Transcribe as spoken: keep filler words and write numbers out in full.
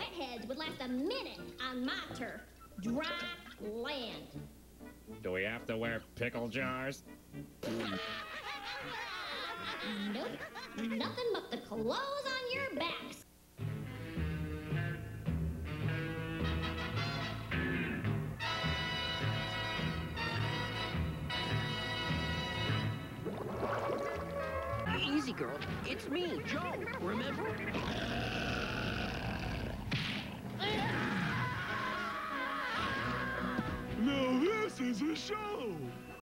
wetheads would last a minute on my turf. Dry land. Do we have to wear pickle jars? Nope. Nothing but the clothes on your backs. Easy, girl. It's me, Joe. Remember? Now this is a show!